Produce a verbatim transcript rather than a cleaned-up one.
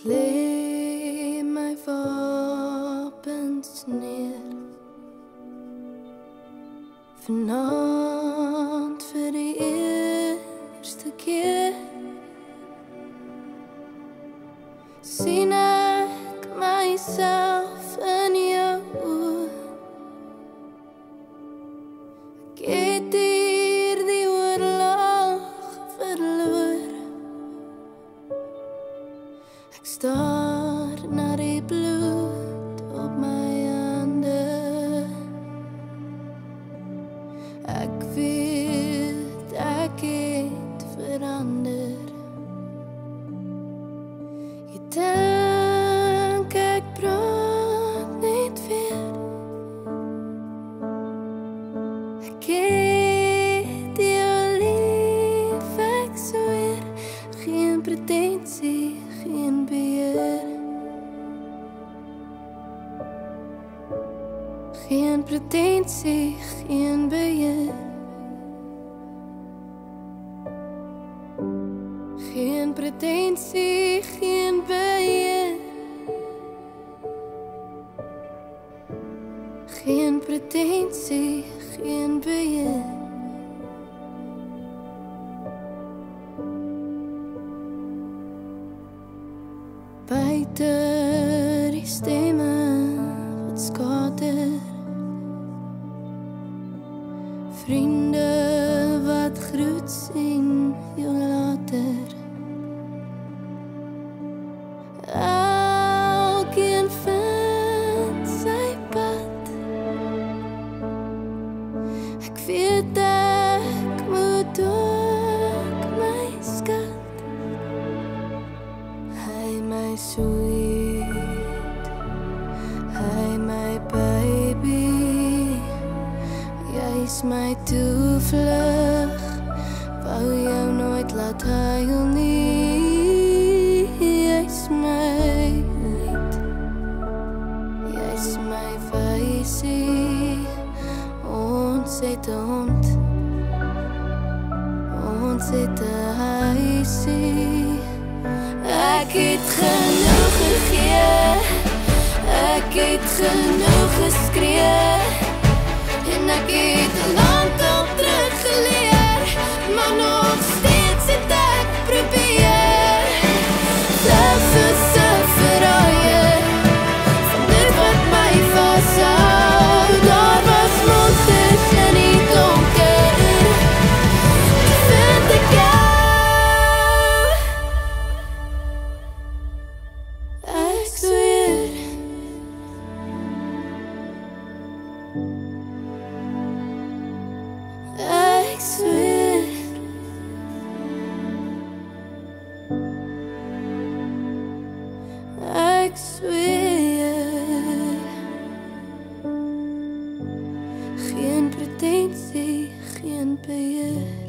lê my wapens neer vanaand vir die eerste keer sien ek myself in jou oë. Ek het hier die oorlog verloor. Ek staar na die bloed op my hande. Ek weet ek het verander. Jy dink ek praat net weer. Ek het jou lief, ek sweer. Geen pretensie, geen beheer. Geen pretensie, geen beheer. Geen pretensie, geen beheer. Geen pretensie, geen beheer. Buite die stemme wat skater. Vriende wat groet sien jou later. Elkeen vind sy pad. Ek weet ek moet ook my skat. Hy my sweet, hy my baby. Jy's my toevlug, wou jou nooit laat huil nie. Jy's my lied, jy's my wysie. Ons het 'n hond, ons het 'n huisie. Ek het genoeg gegee, ek het genoeg geskree. En ek het land al teruggeleer, maar nog steeds het ek probeer. Selfs soos 'n verraaier, van dit wat my vashou. Daar was monsters in die donker, toe vind ek jou. Ek sweer, ek sweer, ek sweer. Geen pretensie, geen beheer.